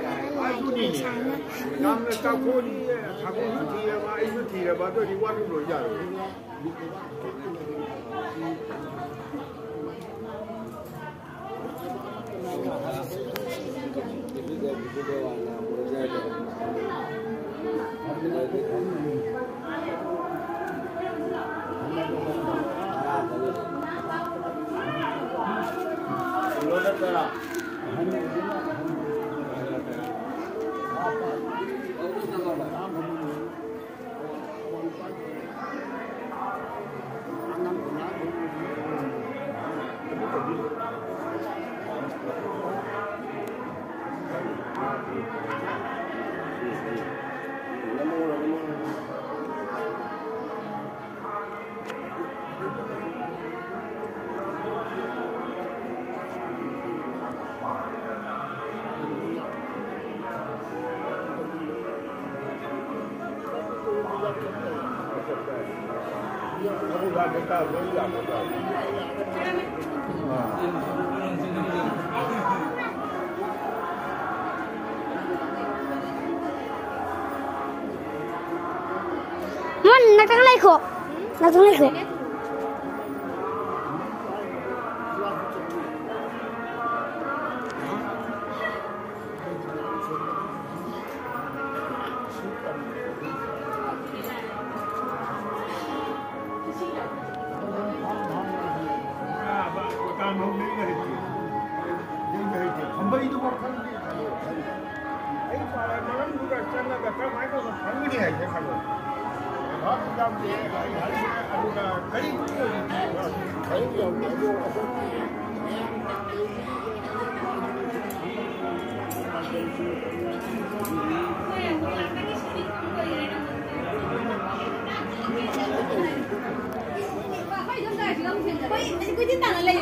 นักทั้งไรขบนักทั้งไรขบ Quay tin tặng là